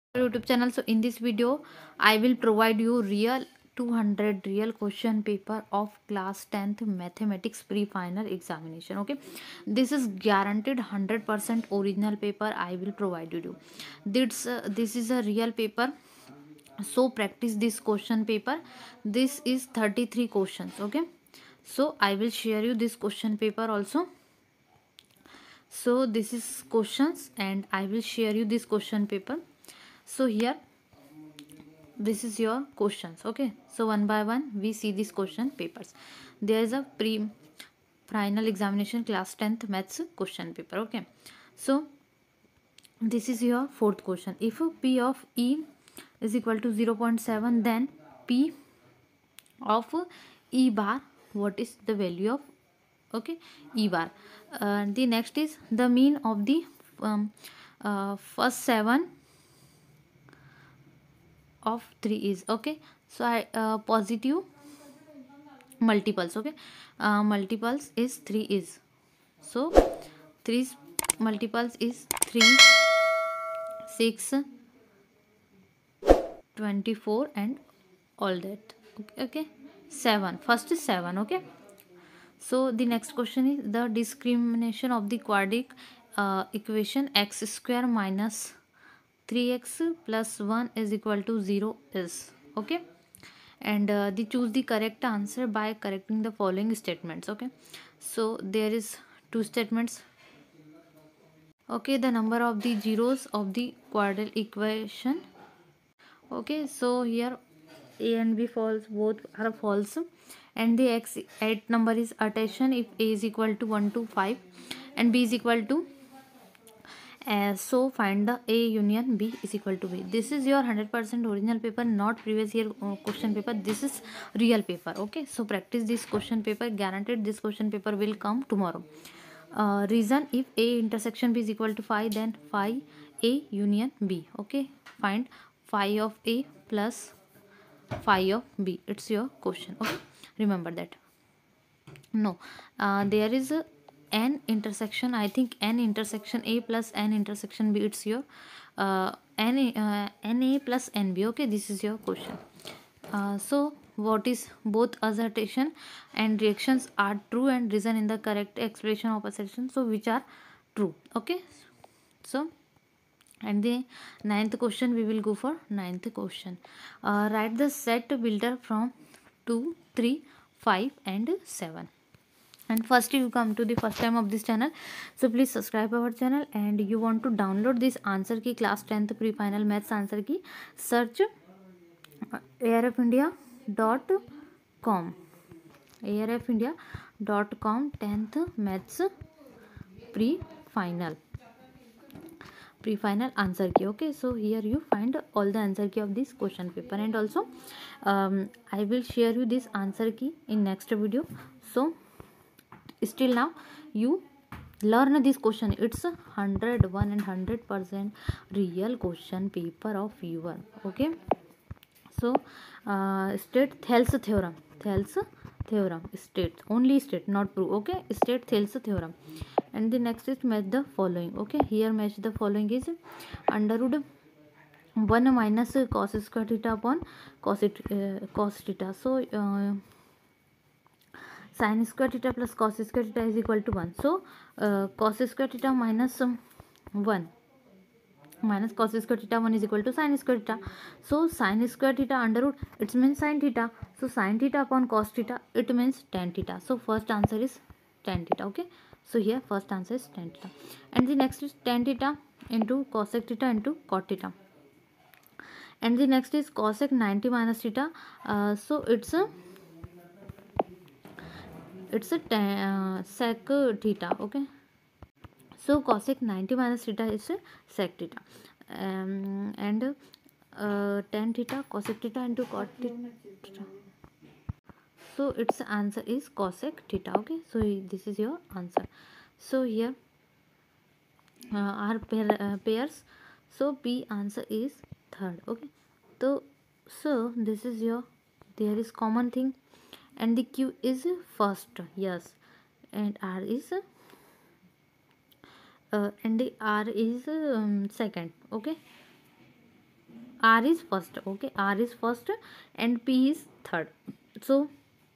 YouTube channel. So in this video I will provide you real 200 real question paper of class 10th mathematics pre-final examination. Okay, this is guaranteed 100% original paper I will provide you. This is a real paper, so practice this question paper. This is 33 questions. Okay, so I will share you this question paper also. So this is questions and I will share you this question paper. So here this is your questions. Okay, so one by one we see these question papers. There is a pre final examination class 10th maths question paper. Okay, so this is your fourth question. If p of e is equal to 0.7, then p of e bar, what is the value of, okay, e bar. The next is the mean of the first 7 of 3 is, okay. So I positive multiples. Okay, multiples is 3 is, so 3 multiples is 3, 6, 24 and all that. Okay, okay. 7, first is 7. Okay, so the next question is the discrimination of the quadratic equation x square minus 3x plus 1 is equal to 0 is, okay. And they choose the correct answer by correcting the following statements. Okay, so there is two statements. Okay, the number of the zeros of the quadratic equation. Okay, so here a and b false, both are false, and the x at number is attention if a is equal to 1 to 5 and b is equal to, so find the a union b is equal to b. This is your 100% original paper, not previous year question paper. This is real paper. Okay, so practice this question paper, guaranteed this question paper will come tomorrow. Reason, if a intersection b is equal to phi, then phi a union b. Okay, find phi of a plus phi of b. It's your question. Okay, remember that. No, there is a n intersection, I think n intersection a plus n intersection b. It's your na plus nb. Okay, this is your question. So what is both assertion and reactions are true and reason in the correct expression of assertion, so which are true. Okay, so and the ninth question, we will go for ninth question. Write the set builder from 2, 3, 5 and 7. And first you come to the first time of this channel, so please subscribe our channel. And you want to download this answer key, class 10th pre final maths answer key, search arfindia.com, arfindia.com 10th maths pre final answer key. Okay, so here you find all the answer key of this question paper, and also I will share you this answer key in next video. So still now you learn this question. It's 101 and 100% real question paper of your. Okay, so state Thales theorem. State, only state, not prove. Okay, state Thales theorem. And the next is match the following. Okay, here match the following is under root 1 minus cos square theta upon cos theta. So sin square theta plus cos square theta is equal to 1. So cos square theta minus 1 minus cos square theta 1 is equal to sin square theta. So sin square theta under root, it means sin theta. So sin theta upon cos theta, it means tan theta. So first answer is tan theta. Okay, so here first answer is tan theta. And the next is tan theta into cosec theta into cot theta. And the next is cosec 90 minus theta. So it's a sec theta. Okay, so cosec 90 minus theta is sec theta. And tan theta cosec theta into cot theta, so its answer is cosec theta. Okay, so this is your answer. So here are pairs, so p answer is third. Okay, so this is your, there is common thing, and the q is first, yes, and r is and the r is second. Okay, R is first. Okay, R is first and P is third. So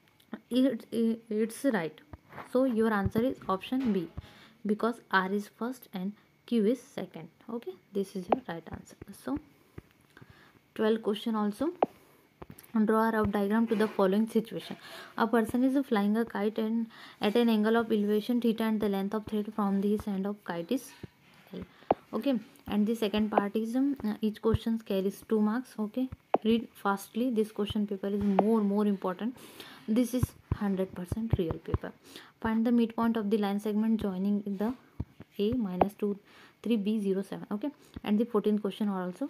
it's right. So your answer is option B, because R is first and Q is second. Okay, this is your right answer. So 12 question also. Draw a rough diagram to the following situation. A person is flying a kite and at an angle of elevation theta, and the length of thread from this end of kite is L. Okay, and the second part is each question carries 2 marks. Okay, read fastly. This question paper is more important. This is 100% real paper. Find the midpoint of the line segment joining the A minus 2 3B 07. Okay, and the 14th question also.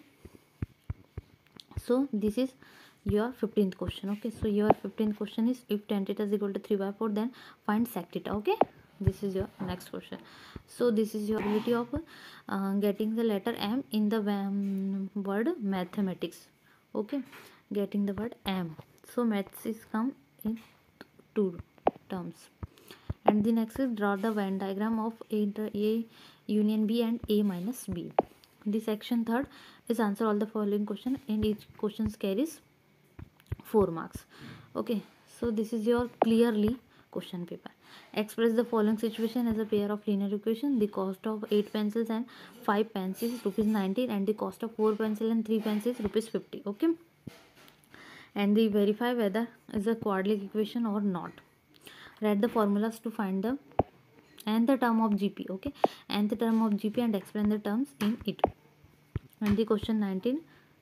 So this is your 15th question. Okay, so your 15th question is, if tan theta is equal to 3/4, then find sec theta. Okay, this is your next question. So this is your ability of getting the letter M in the word mathematics. Okay, getting the word M. So maths is come in 2 terms. And the next is, draw the Venn diagram of A union B and A minus B. The section third is, answer all the following question, and each question carries 4 marks. Okay, so this is your clearly question paper. Express the following situation as a pair of linear equation. The cost of 8 pencils and 5 pens is rupees 19, and the cost of 4 pencils and 3 pens is rupees 50. Okay, and the verify whether is a quadratic equation or not. Write the formulas to find the nth term of GP. Okay, nth term of GP, and explain the terms in it. And the question 19.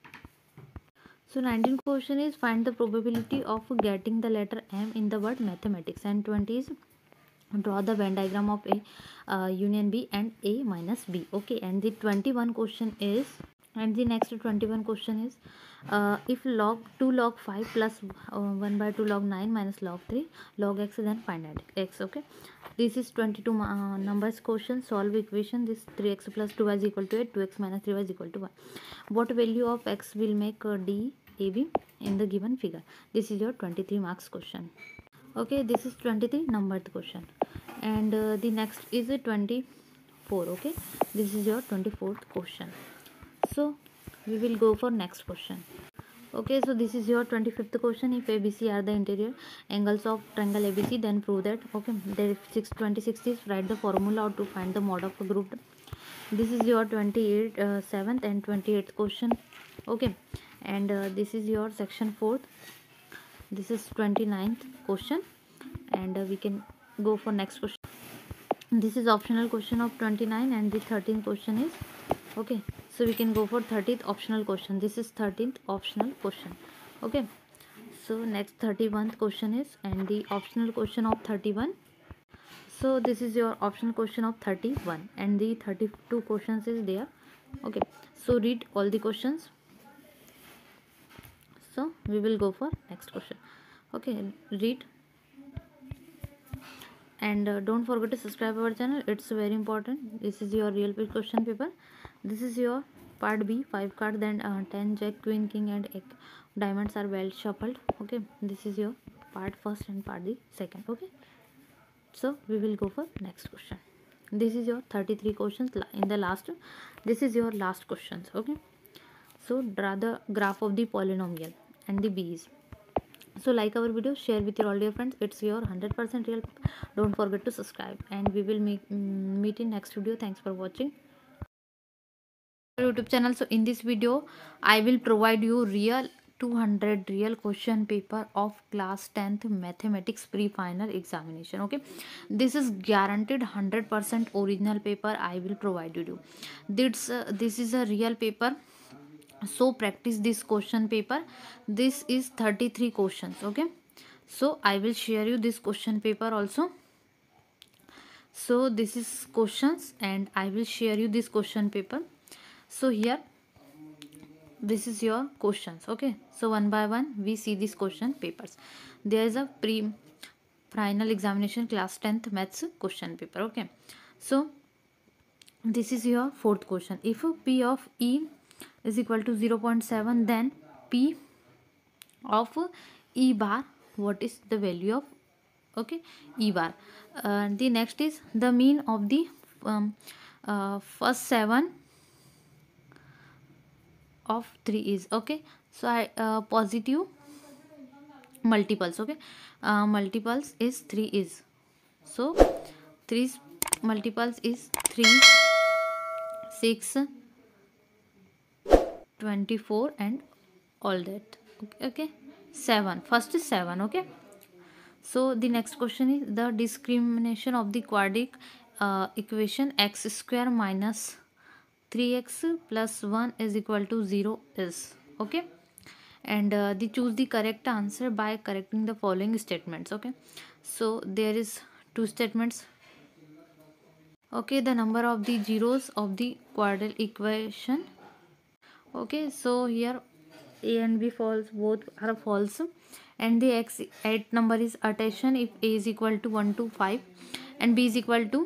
So 19th question is, find the probability of getting the letter M in the word mathematics. And 20 is, draw the Venn diagram of A union B and A minus B. Okay, and the 21 question is, and the next 21 question is, if log 2 log 5 plus 1/2 log 9 minus log 3 log x, then find x. Okay, this is 22 numbers question. Solve equation. This 3x plus 2y is equal to 8, 2x minus 3y is equal to 1. What value of x will make D AB in the given figure? This is your 23 marks question. Okay, this is 23 numbered question. And the next is a 24. Okay, this is your 24th question. So we will go for next question. Okay, so this is your 25th question. If ABC are the interior angles of triangle ABC, then prove that. Okay, there 26 is, write the formula to find the mod of a group. This is your 7th and 28th question. Okay, and this is your section 4th. This is 29th question, and we can go for next question. This is optional question of 29, and the 13th question is, okay, so we can go for 30th optional question. This is 13th optional question. Okay, so next 31st question is, and the optional question of 31. So this is your optional question of 31, and the 32 questions is there. Okay, so read all the questions. So we will go for next question. Okay, read, and don't forget to subscribe our channel. It's very important. This is your real question paper. This is your part B, 5 card, then 10 jack queen king and diamonds are well shuffled. Okay, this is your part first and part the second. Okay, so we will go for next question. This is your 33 questions in the last. This is your last questions. Okay, so draw the graph of the polynomial and the b's. So like our video, share with your all dear friends. It's your 100% real. Don't forget to subscribe, and we will meet in next video. Thanks for watching YouTube channel. So in this video, I will provide you real 200 real question paper of class 10th mathematics pre-final examination. Okay, this is guaranteed 100% original paper. I will provide you. This is a real paper. So practice this question paper. This is 33 questions. Okay, so I will share you this question paper also. So this is questions, and I will share you this question paper. So here, this is your questions. Okay, so one by one we see these question papers. There is a pre-final examination class 10th maths question paper. Okay, so this is your fourth question. If P of E is equal to 0.7, then P of E bar, what is the value of, okay, E bar? The next is the mean of the first 7 of 3 is, okay. So I positive multiples, okay. Multiples is 3 is, so 3's multiples is 3, 6, 24 and all that, okay, okay. 7, first is 7, okay. So the next question is the discrimination of the quadratic equation x square minus 3x plus 1 is equal to 0 is, okay. And they choose the correct answer by correcting the following statements, okay. So there is two statements, okay. The number of the zeros of the quadratic equation, okay. So here a and b false, both are false, and the x at number is addition if a is equal to 1 to 5 and b is equal to,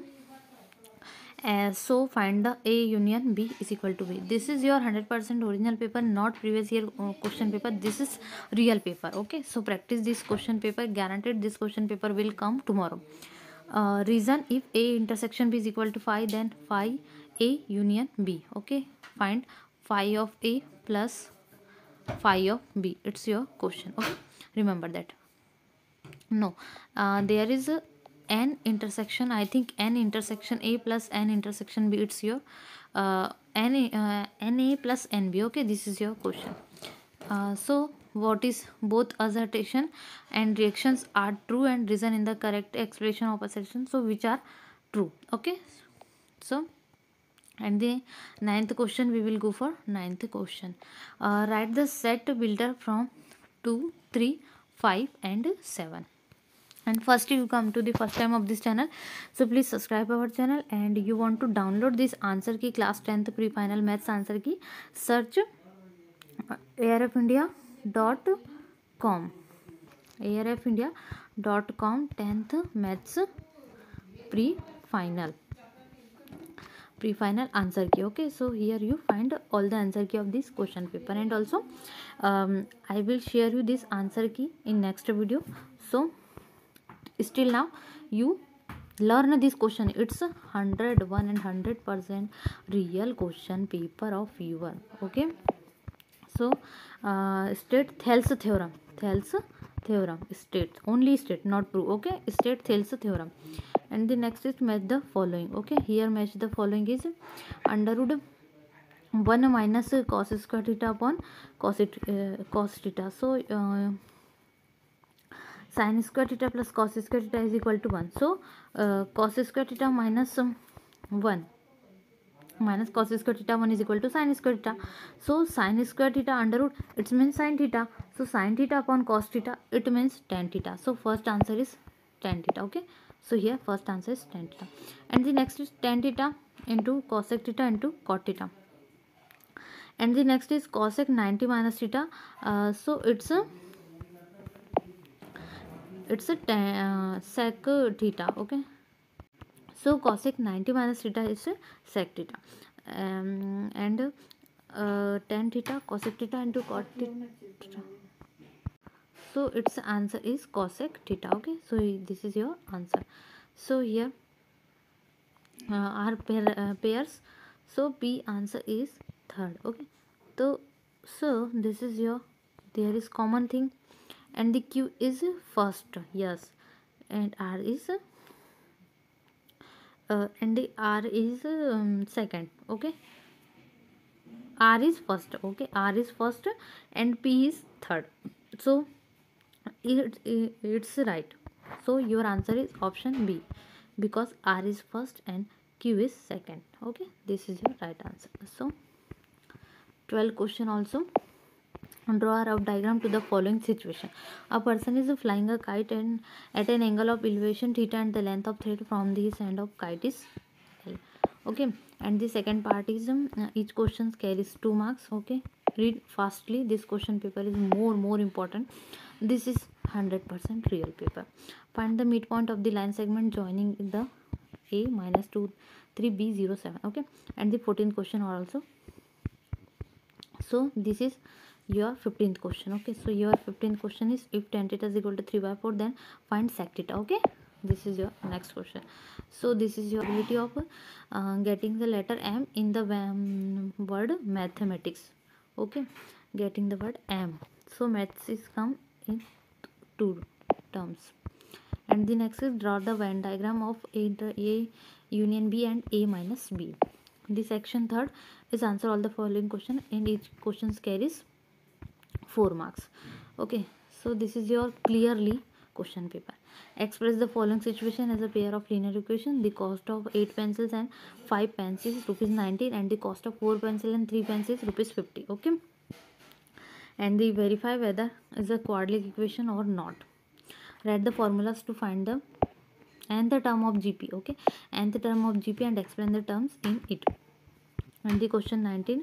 so find the a union b is equal to b. This is your 100% original paper, not previous year question paper. This is real paper, okay. So practice this question paper, guaranteed this question paper will come tomorrow. Reason, if a intersection b is equal to phi, then phi a union b, okay. Find phi of a plus phi of b, it's your question, okay. Remember that. No, there is a n intersection, I think n intersection a plus n intersection b, it's your na plus nb, okay. This is your question. So what is both assertion and reactions are true and reason in the correct expression of assertion, so which are true, okay. So and the ninth question, we will go for ninth question. Write the set builder from 2, 3, 5 and 7. And first you come to the first time of this channel, so please subscribe our channel. And you want to download this answer key, class 10th pre-final maths answer key, search arfindia.com, arfindia.com 10th maths pre-final answer key, okay. So here you find all the answer key of this question paper, and also I will share you this answer key in next video. So still now you learn this question, it's 101 and 100% real question paper of your, okay. So state Thales theorem, state, only state, not prove, okay. State Thales theorem. And the next is match the following, okay. Here match the following is under root 1 minus cos square theta upon cos theta. So sin square theta plus cos square theta is equal to 1. So cos square theta minus 1 minus cos square theta 1 is equal to sin square theta. So sin square theta under root, it means sin theta. So sin theta upon cos theta, it means tan theta. So first answer is tan theta, okay. So here first answer is tan theta. And the next is tan theta into cosec theta into cot theta. And the next is cosec 90 minus theta. So it's a sec theta, okay. So cosec 90 minus theta is sec theta, and tan theta cosec theta into cot theta. So its answer is cosec theta, okay. So this is your answer. So here are pairs. So P answer is third, okay. So this is your, there is common thing, and the Q is first, yes, and R is and the R is second, okay. R is first, okay. R is first and P is third. So it's right. So your answer is option B, because R is first and Q is second, okay. This is your right answer. So 12 question also. Draw a rough diagram to the following situation. A person is flying a kite and at an angle of elevation theta, and the length of thread from this end of kite is L, okay. And the second part is each question carries 2 marks, okay. Read fastly, this question paper is more important. This is 100% real paper. Find the midpoint of the line segment joining the A minus 2 3 B 0 7, okay. And the 14th question also. So this is your 15th question, okay. So your 15th question is, if tan theta is equal to 3/4, then find sec theta, okay. This is your next question. So this is your ability of getting the letter M in the word mathematics, Okay, getting the word m. So maths is come in two terms. And the next is draw the Venn diagram of A union B and A minus B. The section third is answer all the following question, and each question carries 4 marks. Okay, so this is your clearly question paper. Express the following situation as a pair of linear equation. The cost of 8 pencils and 5 pens is rupees 19, and the cost of 4 pencil and 3 pens is rupees 50. Okay, and the verify whether is a quadratic equation or not. Write the formulas to find the nth term of GP. Okay, nth term of GP and explain the terms in it. And the question 19.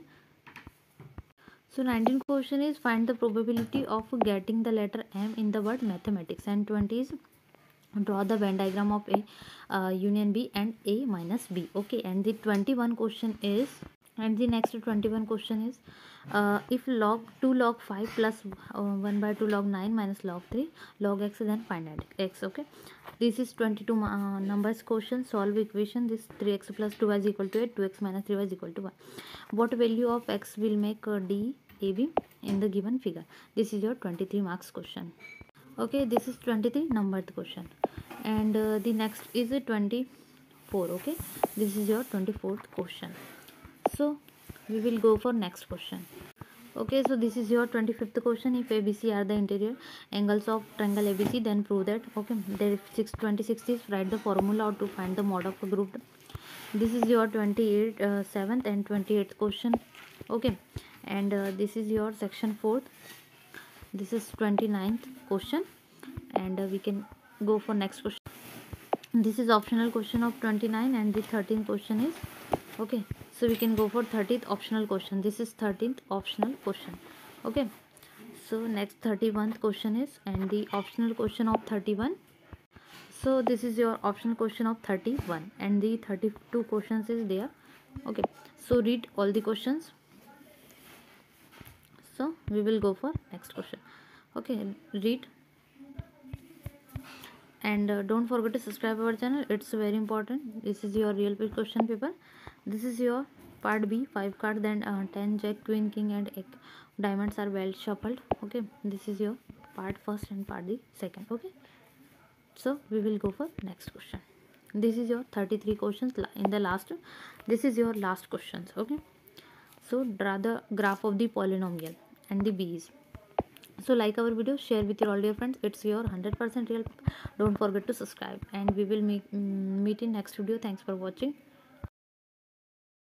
So 19th question is find the probability of getting the letter M in the word mathematics, and 20 is draw the Venn diagram of A union B and A minus B. Okay, and the 21 question is, and the next 21 question is if log 2 log 5 plus 1 by 2 log 9 minus log 3 log x, then find x. Okay, this is 22 numbers question. Solve equation this 3x plus 2y is equal to 8, 2x minus 3y is equal to 1. What value of x will make D AB in the given figure? This is your 23 marks question. Okay, this is 23 numbered question. And the next is a 24. Okay, this is your 24th question. So we will go for next question. Okay, so this is your 25th question. If ABC are the interior angles of triangle ABC, then prove that. Okay, there is 26 is write the formula to find the mod of a group. This is your 7th and 28th question. Okay, and this is your section 4th. This is 29th question, and we can go for next question. This is optional question of 29, and the 13th question is okay. So we can go for 30th optional question. This is 13th optional question. Okay, so next 31st question is, and the optional question of 31. So this is your optional question of 31, and the 32 questions is there. Okay, so read all the questions. So we will go for next question. Okay, read, and don't forget to subscribe our channel, it's very important. This is your real question paper. This is your part B, 5 card, then 10 jack queen king and egg diamonds are well shuffled. Okay, this is your part first and part the second. Okay, so we will go for next question. This is your 33 questions in the last. This is your last questions. Okay, so draw the graph of the polynomial and the b's. So like our video, share with your all dear friends. It's your 100% real. Don't forget to subscribe, and we will meet in next video. Thanks for watching.